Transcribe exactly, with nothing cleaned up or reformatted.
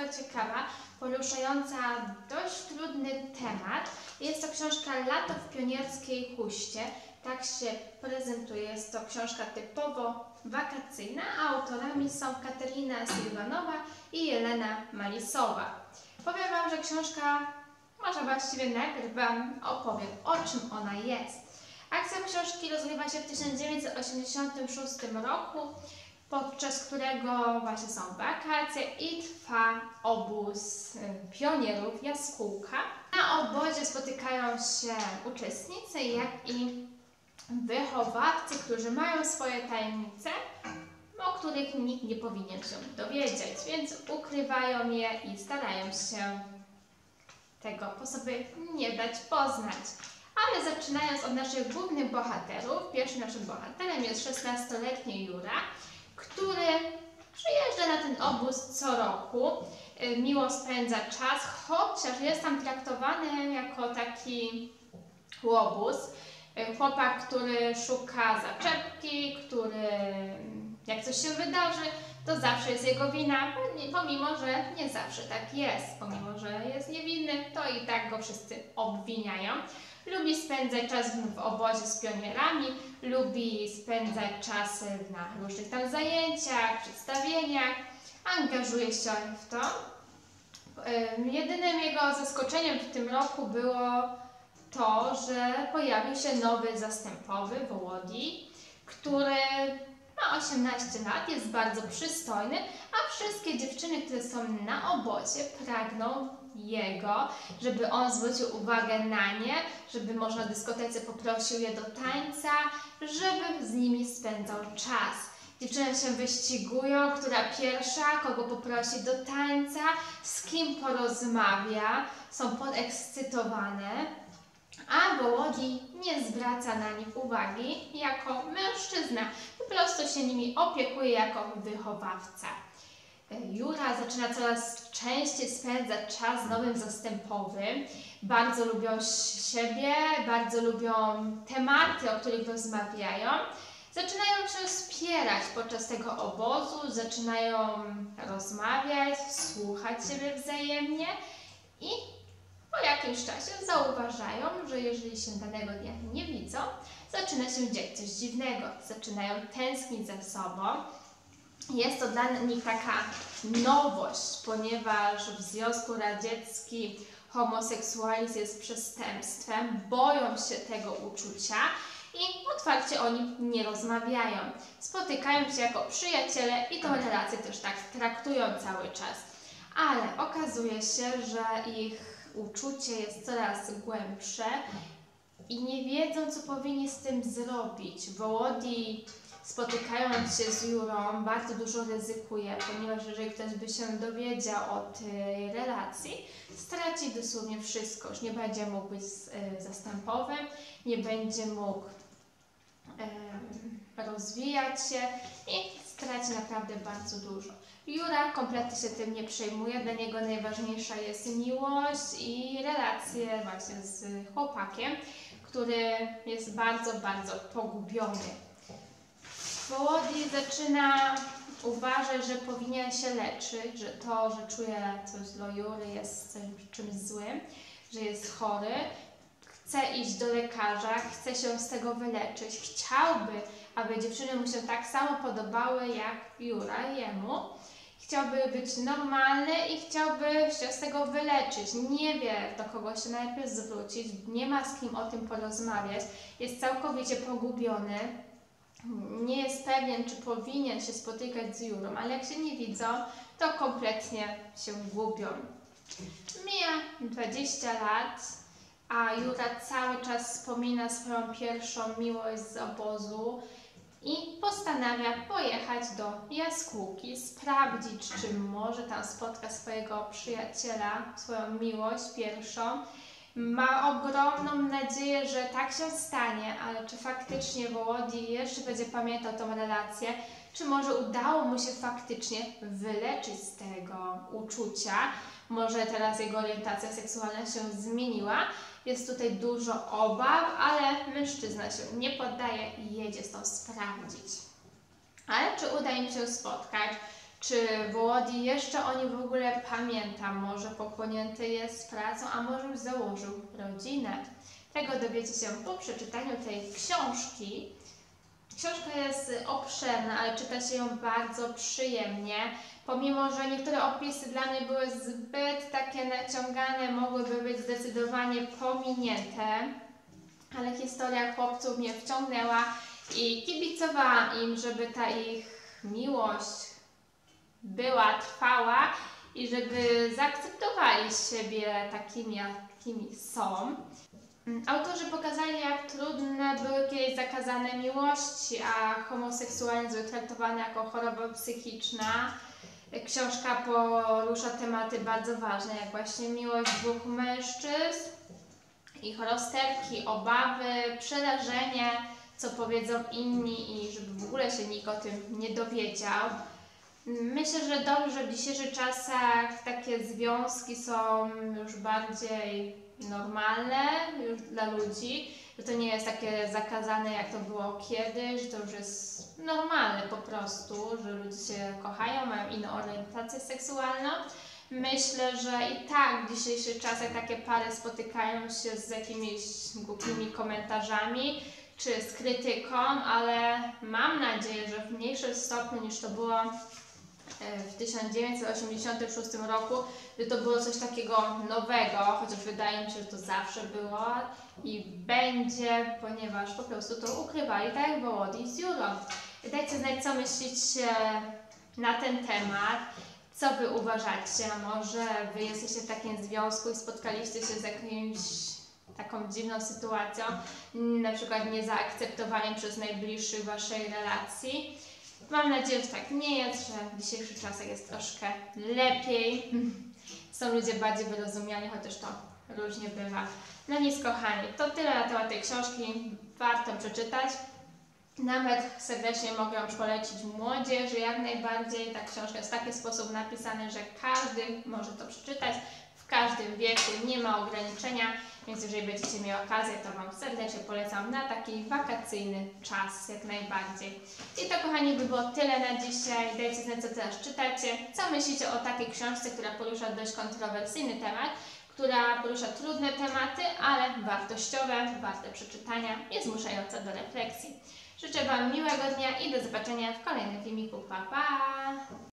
ciekawa, poruszająca dość trudny temat. Jest to książka Lato w pionierskiej huście. Tak się prezentuje. Jest to książka typowo wakacyjna, a autorami są Katerina Sylwanowa i Jelena Malisowa. Powiem Wam, że książka, może właściwie najpierw Wam opowiem, o czym ona jest. Akcja książki rozgrywa się w tysiąc dziewięćset osiemdziesiątym szóstym roku, podczas którego właśnie są wakacje i trwa obóz pionierów Jaskółka. Na obozie spotykają się uczestnicy, jak i wychowawcy, którzy mają swoje tajemnice, o których nikt nie powinien się dowiedzieć, więc ukrywają je i starają się tego po sobie nie dać poznać. Ale zaczynając od naszych głównych bohaterów, pierwszym naszym bohaterem jest szesnastoletni Jura, który przyjeżdża na ten obóz co roku, miło spędza czas, chociaż jest tam traktowany jako taki łobuz. Chłopak, który szuka zaczepki, który jak coś się wydarzy, to zawsze jest jego wina, pomimo że nie zawsze tak jest. Pomimo że jest niewinny, to i tak go wszyscy obwiniają. Lubi spędzać czas w obozie z pionierami, lubi spędzać czas na różnych tam zajęciach, przedstawieniach, angażuje się w to. Jedynym jego zaskoczeniem w tym roku było to, że pojawił się nowy zastępowy, Wołodii, który ma osiemnaście lat, jest bardzo przystojny, a wszystkie dziewczyny, które są na obozie, pragną jego, żeby on zwrócił uwagę na nie, żeby może na dyskotece poprosił je do tańca, żeby z nimi spędzał czas. Dziewczyny się wyścigują, która pierwsza, kogo poprosi do tańca, z kim porozmawia, są podekscytowane, a Wołodzi nie zwraca na nich uwagi jako mężczyzna, po prostu się nimi opiekuje jako wychowawca. Jura zaczyna coraz częściej spędzać czas z nowym zastępowym. Bardzo lubią siebie, bardzo lubią tematy, o których rozmawiają. Zaczynają się wspierać podczas tego obozu, zaczynają rozmawiać, słuchać siebie wzajemnie i po jakimś czasie zauważają, że jeżeli się danego dnia nie widzą, zaczyna się dziać coś dziwnego. Zaczynają tęsknić za sobą. Jest to dla nich taka nowość, ponieważ w Związku Radzieckim homoseksualizm jest przestępstwem, boją się tego uczucia i otwarcie o nim nie rozmawiają. Spotykają się jako przyjaciele i tą relację też tak traktują cały czas. Ale okazuje się, że ich uczucie jest coraz głębsze i nie wiedzą, co powinni z tym zrobić. Wołodii, spotykając się z Jurą, bardzo dużo ryzykuje, ponieważ jeżeli ktoś by się dowiedział o tej relacji, straci dosłownie wszystko. Już nie będzie mógł być zastępowym, nie będzie mógł e, rozwijać się i straci naprawdę bardzo dużo. Jura kompletnie się tym nie przejmuje, dla niego najważniejsza jest miłość i relacje właśnie z chłopakiem, który jest bardzo, bardzo pogubiony. Wołodii zaczyna uważać, że powinien się leczyć, że to, że czuje coś dla Jury jest czymś złym, że jest chory. Chce iść do lekarza, chce się z tego wyleczyć. Chciałby, aby dziewczyny mu się tak samo podobały jak Jura jemu. Chciałby być normalny i chciałby się z tego wyleczyć. Nie wie, do kogo się najpierw zwrócić, nie ma z kim o tym porozmawiać. Jest całkowicie pogubiony. Nie jest pewien, czy powinien się spotykać z Jurą, ale jak się nie widzą, to kompletnie się gubią. Mija dwadzieścia lat, a Jura cały czas wspomina swoją pierwszą miłość z obozu i postanawia pojechać do Jaskółki, sprawdzić, czy może tam spotka swojego przyjaciela, swoją miłość pierwszą. Ma ogromną nadzieję, że tak się stanie, ale czy faktycznie Wołodii jeszcze będzie pamiętał tą relację, czy może udało mu się faktycznie wyleczyć z tego uczucia, może teraz jego orientacja seksualna się zmieniła. Jest tutaj dużo obaw, ale mężczyzna się nie poddaje i jedzie to sprawdzić. Ale czy uda im się spotkać? Czy Wołodii jeszcze o nim w ogóle pamięta? Może pochłonięty jest pracą, a może już założył rodzinę? Tego dowiecie się po przeczytaniu tej książki. Książka jest obszerna, ale czyta się ją bardzo przyjemnie. Pomimo że niektóre opisy dla mnie były zbyt takie naciągane, mogłyby być zdecydowanie pominięte, ale historia chłopców mnie wciągnęła i kibicowałam im, żeby ta ich miłość była trwała i żeby zaakceptowali siebie takimi, jakimi są. Autorzy pokazali, jak trudne były kiedyś zakazane miłości, a homoseksualizm był traktowany jako choroba psychiczna. Książka porusza tematy bardzo ważne, jak właśnie miłość dwóch mężczyzn, ich rozterki, obawy, przerażenie, co powiedzą inni i żeby w ogóle się nikt o tym nie dowiedział. Myślę, że dobrze, że w dzisiejszych czasach takie związki są już bardziej normalne już dla ludzi, że to nie jest takie zakazane jak to było kiedyś, że to już jest normalne po prostu, że ludzie się kochają, mają inną orientację seksualną. Myślę, że i tak w dzisiejszych czasach takie pary spotykają się z jakimiś głupimi komentarzami czy z krytyką, ale mam nadzieję, że w mniejszym stopniu niż to było w tysiąc dziewięćset osiemdziesiątym szóstym roku, że to było coś takiego nowego, chociaż wydaje mi się, że to zawsze było i będzie, ponieważ po prostu to ukrywali, tak jak Wołodii z Jurą. Dajcie znać, co myślicie na ten temat, co wy uważacie, a może wy jesteście w takim związku i spotkaliście się z jakimś taką dziwną sytuacją, na przykład niezaakceptowaniem przez najbliższych waszej relacji. Mam nadzieję, że tak nie jest, że w dzisiejszych czasach jest troszkę lepiej. Są ludzie bardziej wyrozumiani, chociaż to różnie bywa. No nic kochani, to tyle na temat tej książki. Warto przeczytać. Nawet serdecznie mogę ją polecić młodzieży, jak najbardziej. Ta książka jest w taki sposób napisana, że każdy może to przeczytać. W każdym wieku, nie ma ograniczenia, więc jeżeli będziecie mieli okazję, to Wam serdecznie polecam na taki wakacyjny czas, jak najbardziej. I to kochani by było tyle na dzisiaj. Dajcie znać, co teraz czytacie, co myślicie o takiej książce, która porusza dość kontrowersyjny temat, która porusza trudne tematy, ale wartościowe, warte przeczytania i zmuszające do refleksji. Życzę Wam miłego dnia i do zobaczenia w kolejnym filmiku. Pa, pa!